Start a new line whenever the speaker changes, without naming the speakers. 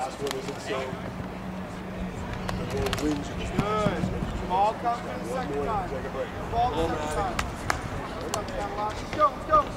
last one isn't so. The more wins you just
good. Ball comes in the second time.
Take a break.
Ball the second time. Let's go, let's go.